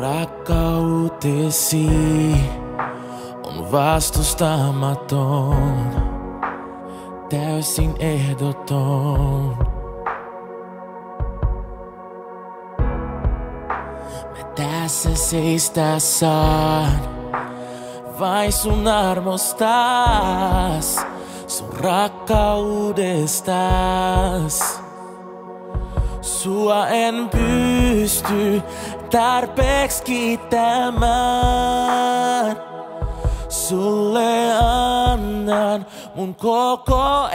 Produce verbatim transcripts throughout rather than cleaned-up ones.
Rakkautesi on vastustamaton, täysin ehdoton. Mä tässä seistä saan vain sun armostas, sun rakkaudestas. Sua en pysty tarpeeksi kiittämään. Sulle annan mun koko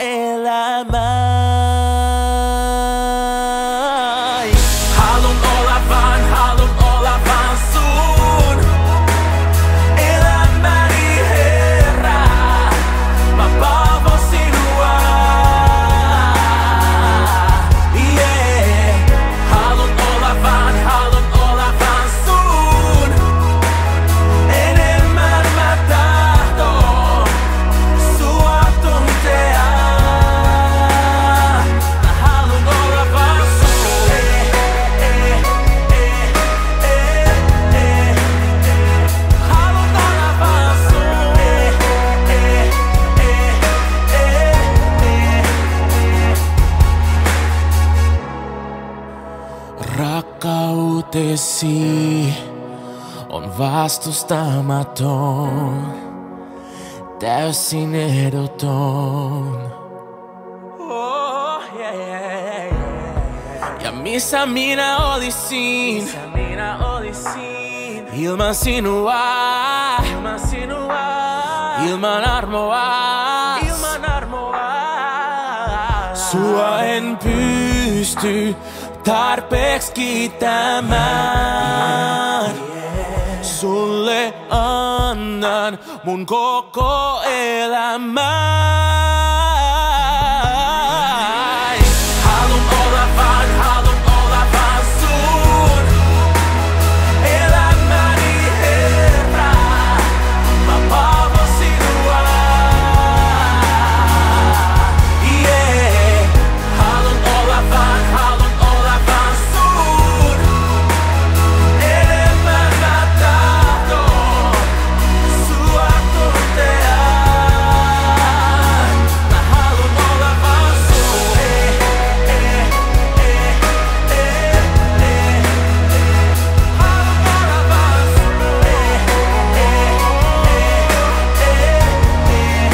elämän. Haluun olla vaan, haluun olla vaan sun elämäni Herra. Mä palvon sinua. Yeah. Haluun olla vaan, haluun olla vaan sun. Enemmän mä tahdon sua tuntea. Mä haluun olla vaan sun. Eh, eh, eh, eh, eh, eh. Haluun olla vaan sun. Eh, eh, eh, eh, eh, eh. Rakkautesi on vastustamaton, täysin ehdoton. Oh, yeah, yeah, yeah. Ja missä minä olisin, missä minä olisin ilman sinua, ilman sinua, ilman armoa, ilman armoa. Sua en pysty tarpeeksi kiittämään. Sulle annan mun koko elämän. Haluun olla vaan, haluun olla vaan sun elämäni Herra. Mä palvon sinua. Yeah. Haluun olla vaan, haluun olla vaan sun. Enemmän mä tahdon sua tuntea. Mä haluun olla vaan sun. Eh, eh, eh, eh, eh, eh. Haluun olla vaan sun. Eh, eh, eh, eh,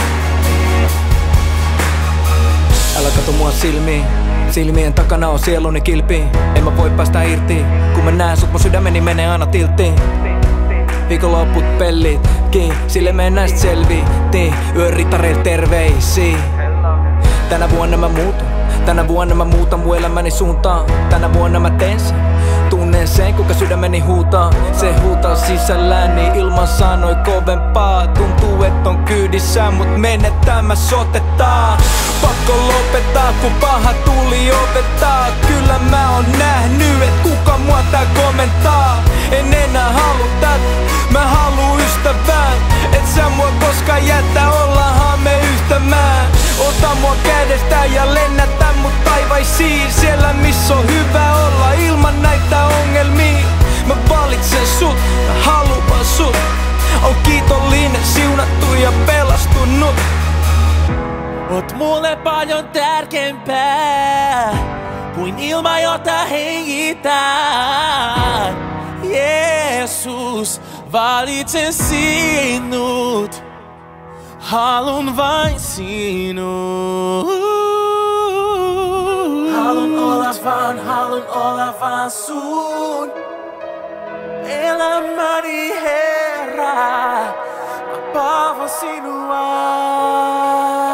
eh. Älä kato mua silmiin, silmien takana on sieluni kilpi. En mä voi päästä irti, kun mä näen sut mun sydämeni menee aina tilttiin. Viikonlopput pellit, kiin, sille me näistä selvittiin. Yön ritareil terveisiin. Tänä vuonna mä muutun, tänä vuonna mä muutan mun elämäni suuntaan. Tänä vuonna mä teen sen, tunnen sen kuinka sydämeni huutaa. Se huutaa sisälläni ilman sanoi kovempaa. Tuntuu et on kyydissä, mut menetään mä sotetaan. Pakko lopettaa kun paha tuli opettaa. Kyllä mä oon nähnyt et kuka mua tää komentaa. En enää halu tätä, mä haluu ystävää. Et sä mua koskaan jätä, ollaanhan me yhtämään. Ota mua kädestä ja lennätä mut taivaisiin. Siellä missä on hyvä olla ilman näitä ongelmia. Mä valitsen sut, mä haluan sut. On kiitollinen, siunattu ja pelastunut. Oot mulle paljon tärkeämpää kuin ilma, jota hengitän. Jeesus, valitsen sinut. Haluun vain sinut. Haluun olla vaan, haluun olla vaan sun elämäni Herra. Mä palvon sinua.